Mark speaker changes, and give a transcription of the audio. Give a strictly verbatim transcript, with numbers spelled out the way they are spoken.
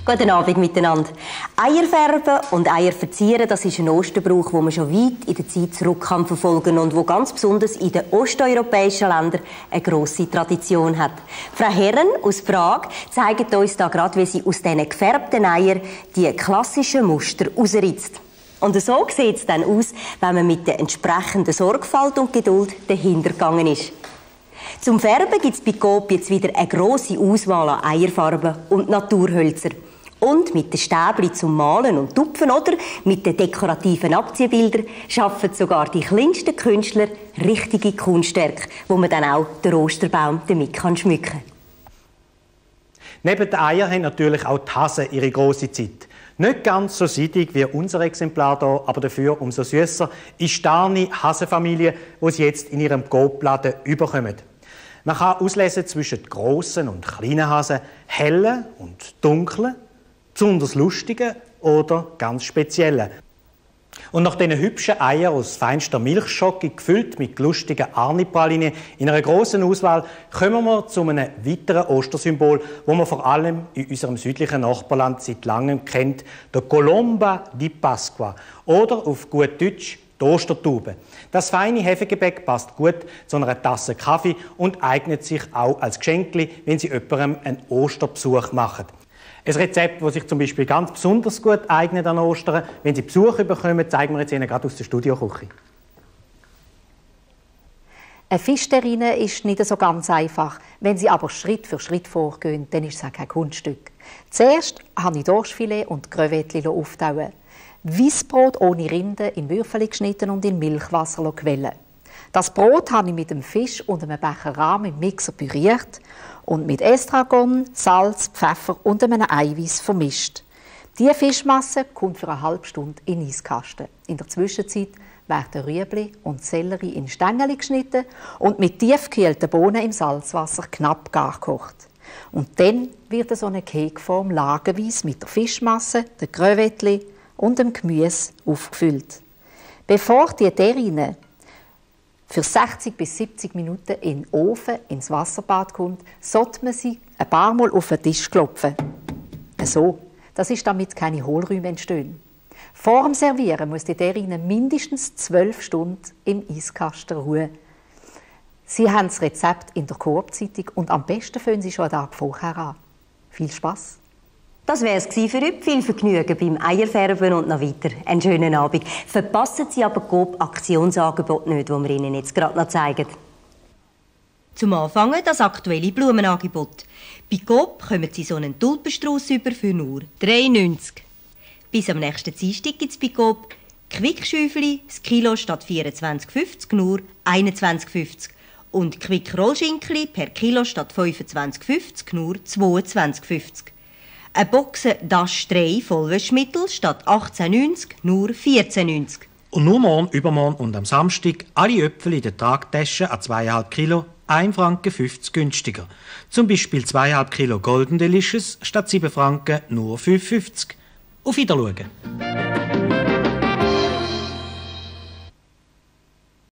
Speaker 1: Guten Abend miteinander. Eier färben und Eier verzieren, das ist ein Osterbrauch, den man schon weit in der Zeit zurück kann verfolgen und wo ganz besonders in den osteuropäischen Ländern eine grosse Tradition hat. Frau Herren aus Prag zeigt uns da gerade, wie sie aus diesen gefärbten Eiern die klassischen Muster herausritzt. Und so sieht es dann aus, wenn man mit der entsprechenden Sorgfalt und Geduld dahinter gegangen ist. Zum Färben gibt es bei Coop jetzt wieder eine grosse Auswahl an Eierfarben und Naturhölzer. Und mit den Stäbchen zum Malen und Tupfen oder mit den dekorativen Abziehbildern schaffen sogar die kleinsten Künstler richtige Kunstwerke, wo man dann auch den Osterbaum damit kann schmücken kann.
Speaker 2: Neben den Eiern haben natürlich auch die Hasen ihre grosse Zeit. Nicht ganz so seidig wie unser Exemplar hier, aber dafür umso süsser ist die Arne Hasenfamilie, die sie jetzt in ihrem Coop-Laden überkommen. Man kann auslesen zwischen grossen und kleinen Hasen, hellen und dunklen, besonders lustigen oder ganz speziellen. Und nach diesen hübschen Eiern aus feinster Milchschocke, gefüllt mit lustigen Arni-Pralinen in einer grossen Auswahl, kommen wir zu einem weiteren Ostersymbol, das man vor allem in unserem südlichen Nachbarland seit langem kennt, der Colomba di Pasqua oder auf gut Deutsch die Ostertaube. Das feine Hefegebäck passt gut zu einer Tasse Kaffee und eignet sich auch als Geschenkli, wenn Sie jemandem einen Osterbesuch machen. Ein Rezept, das sich zum Beispiel ganz besonders gut eignet an Ostern. Wenn Sie Besuch bekommen, zeigen wir jetzt Ihnen gerade aus der Studioküche.
Speaker 3: Eine Fischterrine ist nicht so ganz einfach. Wenn Sie aber Schritt für Schritt vorgehen, dann ist es auch kein Kunststück. Zuerst habe ich Dorschfilet und Crevettchen auftauen. Weissbrot ohne Rinde in Würfel geschnitten und in Milchwasser quellen. Das Brot habe ich mit dem Fisch und einem Becher Rahm im Mixer püriert und mit Estragon, Salz, Pfeffer und einem Eiweiß vermischt. Diese Fischmasse kommt für eine halbe Stunde in den Eiskasten. In der Zwischenzeit werden Rüebli und Sellerie in Stängel geschnitten und mit tiefgekühlten Bohnen im Salzwasser knapp gar gekocht. Und dann wird so eine Keksform lagenweise mit der Fischmasse, den Crevettchen und dem Gemüse aufgefüllt. Bevor die Terrine für sechzig bis siebzig Minuten in den Ofen, ins Wasserbad kommt, sollte man sie ein paar Mal auf den Tisch klopfen. So, das ist, damit keine Hohlräume entstehen. Vor dem Servieren muss die Terrine mindestens zwölf Stunden im Eiskasten ruhen. Sie haben das Rezept in der Coop-Zeitung und am besten fangen Sie schon einen Tag vorher an. Viel Spass!
Speaker 1: Das wäre es für heute. Viel Vergnügen beim Eierfärben und noch weiter. Einen schönen Abend. Verpassen Sie aber Coop Aktionsangebot nicht, das wir Ihnen jetzt gerade noch zeigen. Zum Anfang das aktuelle Blumenangebot. Bei Coop kommen Sie so einen Tulpenstrauß über für nur drei neunzig. Bis am nächsten Dienstag gibt es bei Coop Quickschüfeli, das Kilo statt vierundzwanzig fünfzig nur einundzwanzig fünfzig. Und Quick-Rollschinkli per Kilo statt fünfundzwanzig fünfzig nur zweiundzwanzig fünfzig. Eine Boxe Dash drei Vollwäschmittel statt achtzehn neunzig nur vierzehn neunzig.
Speaker 2: Und nur morgen, übermorgen und am Samstag alle Äpfel in der Tragtasche an zwei Komma fünf Kilo, ein Franken fünfzig günstiger. Zum Beispiel zwei Komma fünf Kilo Golden Delicious statt sieben Franken nur fünf fünfzig. Auf Wiedersehen.